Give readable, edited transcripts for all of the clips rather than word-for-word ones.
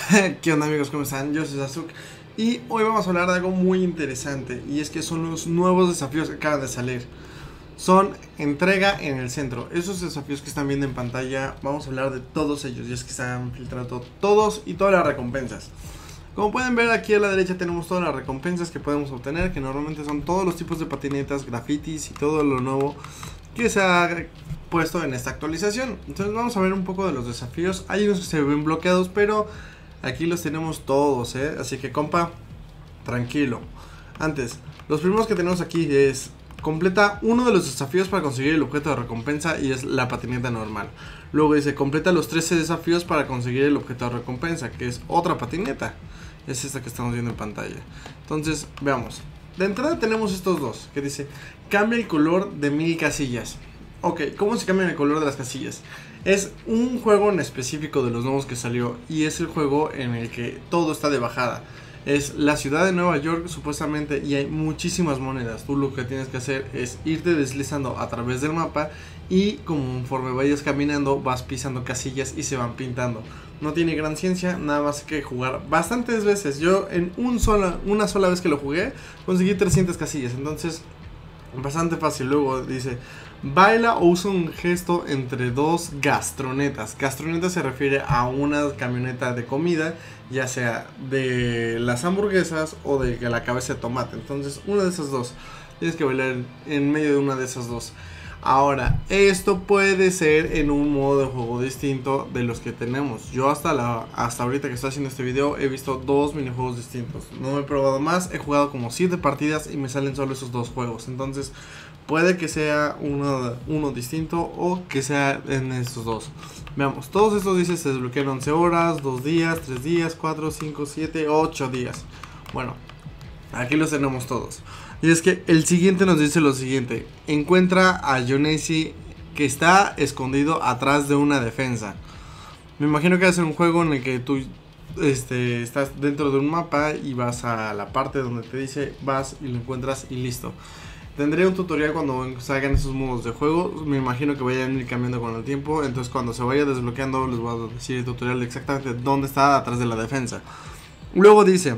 ¿Qué onda amigos? ¿Cómo están? Yo soy Sasuke y hoy vamos a hablar de algo muy interesante y es que son los nuevos desafíos que acaban de salir. Son entrega en el centro. Esos desafíos que están viendo en pantalla, vamos a hablar de todos ellos y es que están filtrando todos y todas las recompensas. Como pueden ver aquí a la derecha tenemos todas las recompensas que podemos obtener, que normalmente son todos los tipos de patinetas, grafitis y todo lo nuevo que se ha puesto en esta actualización. Entonces vamos a ver un poco de los desafíos. Hay unos que se ven bloqueados, pero aquí los tenemos todos, así que compa, tranquilo. Antes, los primeros que tenemos aquí es: completa uno de los desafíos para conseguir el objeto de recompensa y es la patineta normal. Luego dice: completa los 13 desafíos para conseguir el objeto de recompensa, que es otra patineta. Es esta que estamos viendo en pantalla. Entonces, veamos. De entrada tenemos estos dos, que dice: cambia el color de 1000 casillas. Ok, ¿cómo se cambia el color de las casillas? Es un juego en específico de los nuevos que salió y es el juego en el que todo está de bajada. Es la ciudad de Nueva York supuestamente y hay muchísimas monedas. Tú lo que tienes que hacer es irte deslizando a través del mapa y conforme vayas caminando vas pisando casillas y se van pintando. No tiene gran ciencia, nada más que jugar bastantes veces. Yo en una sola vez que lo jugué conseguí 300 casillas, entonces bastante fácil. Luego dice: baila o usa un gesto entre dos gastronetas. Gastroneta se refiere a una camioneta de comida, ya sea de las hamburguesas o de la cabeza de tomate. Entonces una de esas dos, tienes que bailar en medio de una de esas dos. Ahora, esto puede ser en un modo de juego distinto de los que tenemos. Yo hasta ahorita que estoy haciendo este video he visto dos minijuegos distintos. No he probado más, he jugado como 7 partidas y me salen solo esos dos juegos. Entonces puede que sea uno distinto o que sea en estos dos. Veamos, todos estos dice se desbloquean 11 horas, 2 días, 3 días, 4, 5, 7, 8 días. Bueno, aquí los tenemos todos. Y es que el siguiente nos dice lo siguiente: encuentra a Jonesy que está escondido atrás de una defensa. Me imagino que va a ser un juego en el que tú estás dentro de un mapa y vas a la parte donde te dice, vas y lo encuentras y listo. Tendré un tutorial cuando salgan esos modos de juego. Me imagino que vayan a ir cambiando con el tiempo. Entonces cuando se vaya desbloqueando les voy a decir el tutorial de exactamente dónde está atrás de la defensa. Luego dice: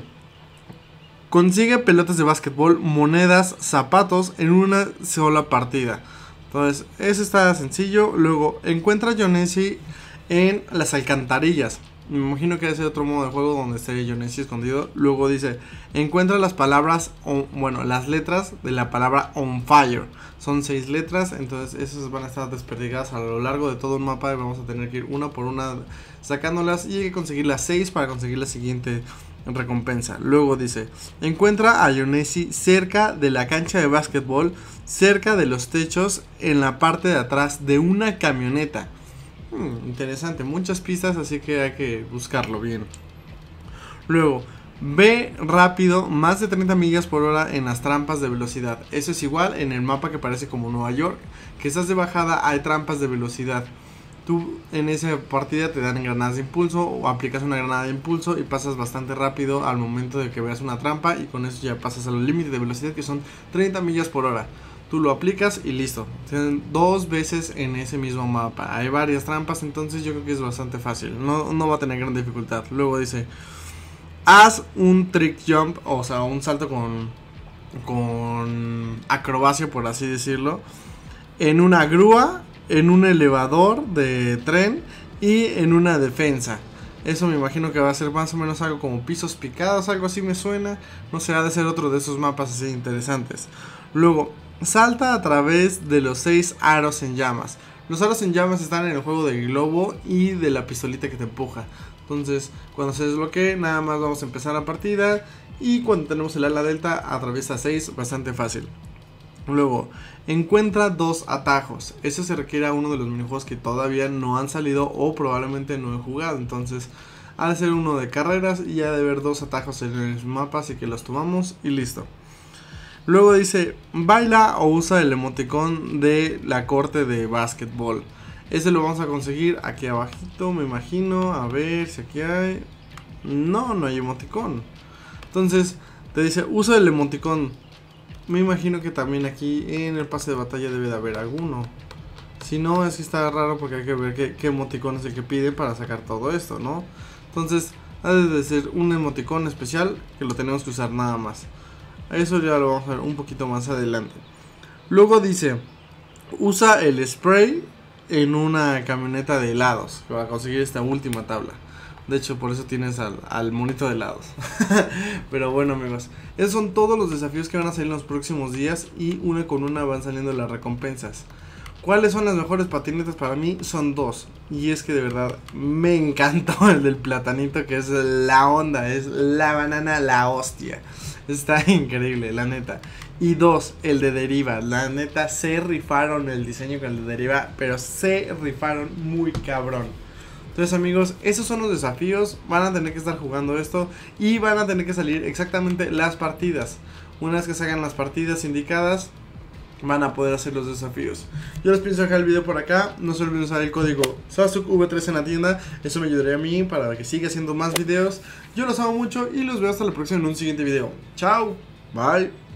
consigue pelotas de básquetbol, monedas, zapatos en una sola partida. Entonces eso está sencillo. Luego encuentra a Jonesy en las alcantarillas. Me imagino que ese otro modo de juego donde esté Jonesy escondido. Luego dice: encuentra las palabras, las letras de la palabra on fire. Son 6 letras, entonces esas van a estar desperdigadas a lo largo de todo un mapa y vamos a tener que ir una por una sacándolas y hay que conseguir las 6 para conseguir la siguiente recompensa. Luego dice: encuentra a Jonesy cerca de la cancha de básquetbol, cerca de los techos, en la parte de atrás de una camioneta. Interesante, muchas pistas, así que hay que buscarlo bien. Luego, ve rápido más de 30 millas por hora en las trampas de velocidad. Eso es igual en el mapa que parece como Nueva York, que estás de bajada, hay trampas de velocidad. Tú en esa partida te dan granadas de impulso o aplicas una granada de impulso y pasas bastante rápido al momento de que veas una trampa y con eso ya pasas al límite de velocidad, que son 30 millas por hora. Tú lo aplicas y listo. Tienen 2 veces en ese mismo mapa. Hay varias trampas, entonces yo creo que es bastante fácil. No va a tener gran dificultad. Luego dice: haz un trick jump, o sea, un salto con acrobacia, por así decirlo, en una grúa, en un elevador de tren y en una defensa. Eso me imagino que va a ser más o menos algo como pisos picados, algo así me suena. No sé, ha de ser otro de esos mapas así interesantes. Luego, salta a través de los 6 aros en llamas. Los aros en llamas están en el juego del globo y de la pistolita que te empuja. Entonces, cuando se desbloquee, nada más vamos a empezar la partida. Y cuando tenemos el ala delta, atraviesa 6, bastante fácil. Luego, encuentra 2 atajos. Eso se requiere a uno de los minijuegos que todavía no han salido o probablemente no he jugado. Entonces, ha de ser uno de carreras y ya de haber 2 atajos en el mapa, así que los tomamos y listo. Luego dice: baila o usa el emoticón de la corte de básquetbol. Ese lo vamos a conseguir aquí abajito, me imagino. A ver si aquí hay. No hay emoticón. Entonces te dice: usa el emoticón. Me imagino que también aquí en el pase de batalla debe de haber alguno. Si no, es que está raro porque hay que ver qué emoticón es el que pide para sacar todo esto, ¿no? Entonces ha de ser un emoticón especial que lo tenemos que usar nada más. Eso ya lo vamos a ver un poquito más adelante. Luego dice, usa el spray en una camioneta de helados para conseguir esta última tabla. De hecho, por eso tienes al monito de helados. Pero bueno, amigos, esos son todos los desafíos que van a salir en los próximos días. Y una con una van saliendo las recompensas. ¿Cuáles son las mejores patinetas para mí? Son dos. Y es que de verdad me encantó el del platanito, que es la onda, es la banana, la hostia. Está increíble, la neta. Y dos, el de Deriva. La neta, se rifaron el diseño con el de Deriva, pero se rifaron muy cabrón. Entonces, amigos, esos son los desafíos. Van a tener que estar jugando esto y van a tener que salir exactamente las partidas. Una vez que se hagan las partidas indicadas, van a poder hacer los desafíos. Yo les pienso dejar el video por acá. No se olviden usar el código SASUKV3 en la tienda. Eso me ayudaría a mí para que siga haciendo más videos. Yo los amo mucho y los veo hasta la próxima en un siguiente video. Chao, bye.